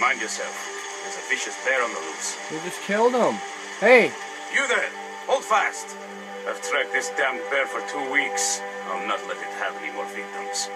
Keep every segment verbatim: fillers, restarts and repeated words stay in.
Mind yourself. There's a vicious bear on the loose. We just killed him. Hey! You there! Hold fast! I've tracked this damned bear for two weeks. I'll not let it have any more victims.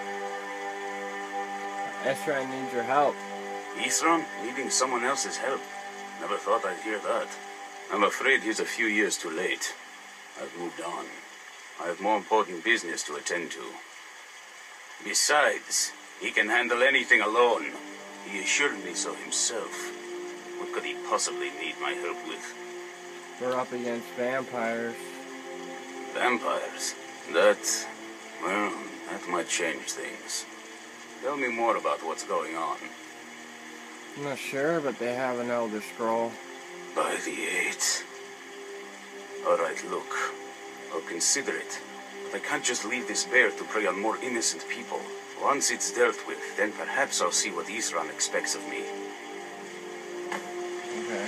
Esran needs your help. Isran needing someone else's help. Never thought I'd hear that. I'm afraid he's a few years too late. I've moved on. I have more important business to attend to. Besides, he can handle anything alone. He assured me so himself. What could he possibly need my help with? We're up against vampires. Vampires? That... well, that might change things. Tell me more about what's going on. I'm not sure, but they have an Elder Scroll. By the Eight. Alright, look. I'll consider it. But I can't just leave this bear to prey on more innocent people. Once it's dealt with, then perhaps I'll see what Isran expects of me. Okay.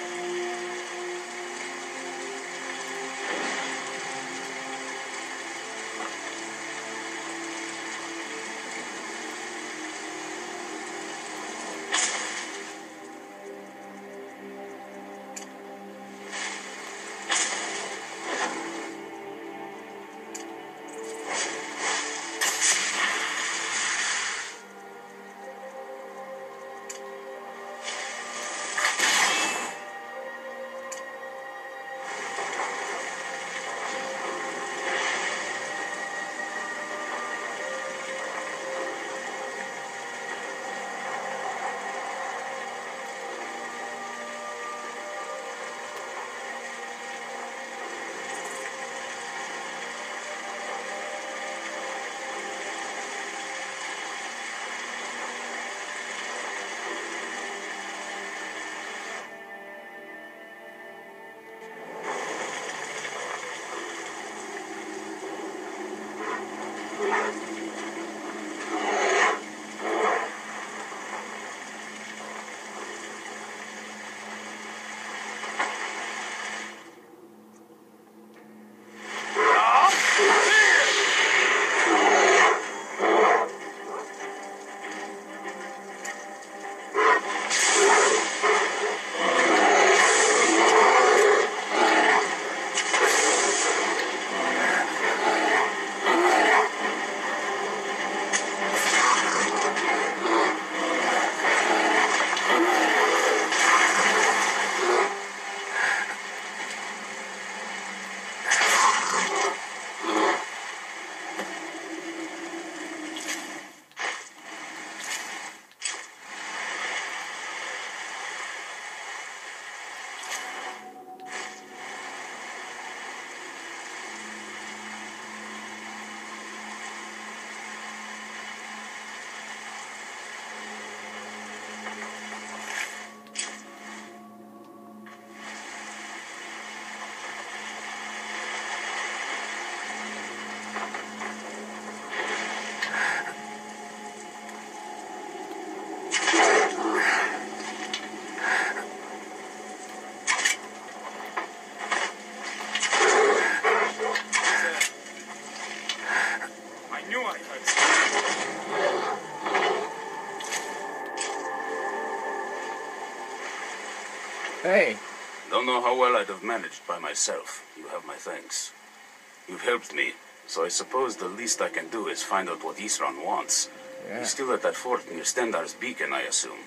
Hey. Don't know how well I'd have managed by myself. You have my thanks. You've helped me, so I suppose the least I can do is find out what Isran wants. Yeah. He's still at that fort near Stendar's Beacon, I assume.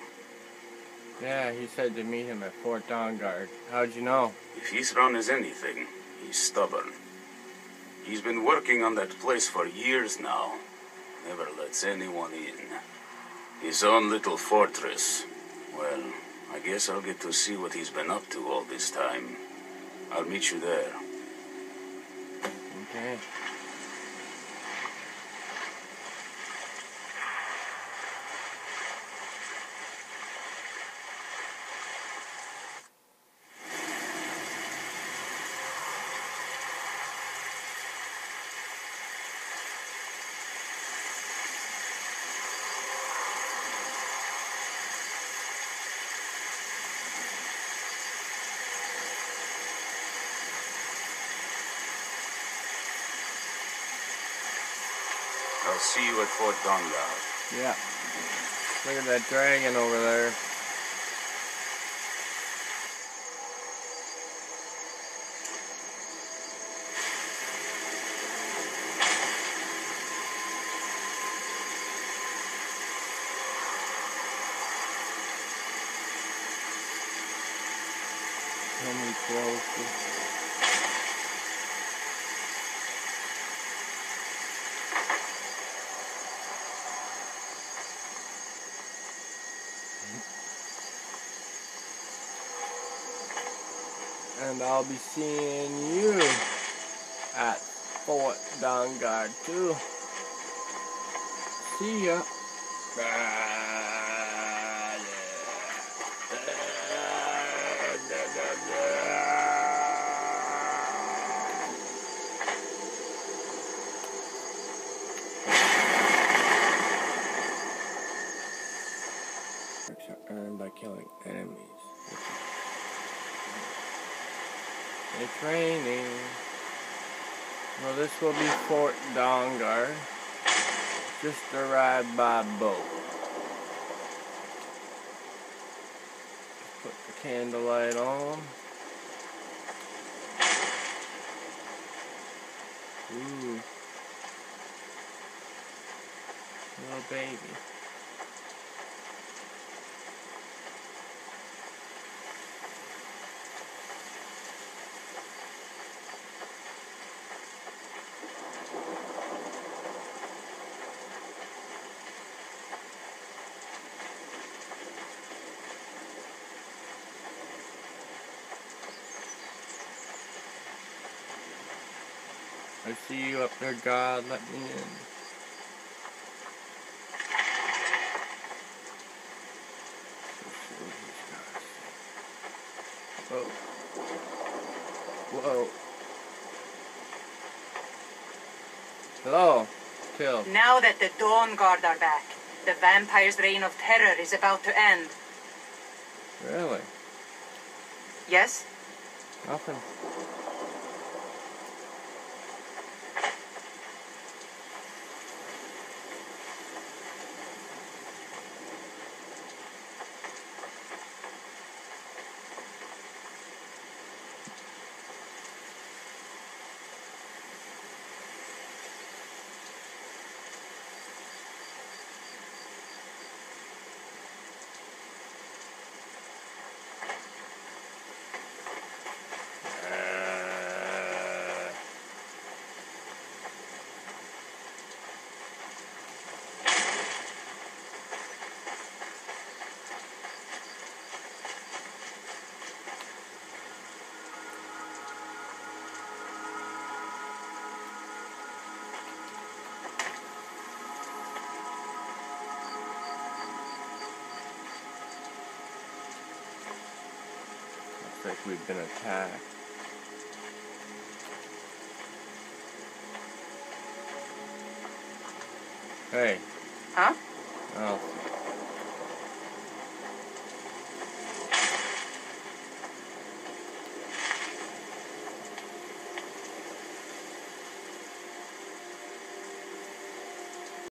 Yeah, he said to meet him at Fort Dawnguard. How'd you know? If Isran is anything, he's stubborn. He's been working on that place for years now. Never lets anyone in. His own little fortress. Well, I guess I'll get to see what he's been up to all this time. I'll meet you there. Okay. I'll see you at Fort Dawnguard. Yeah. Look at that dragon over there. Coming closer. And I'll be seeing you at Fort Dawnguard too. See ya. Earned by killing enemies. It's raining. Well, this will be Fort Dawnguard. Just a ride by boat. Put the candlelight on. Ooh. Little baby. I see you up there, God, let me in. Whoa. Whoa. Hello, Kill. Now that the Dawnguard are back, the vampire's reign of terror is about to end. Really? Yes? Nothing. Looks like we've been attacked. Hey. Huh? Oh.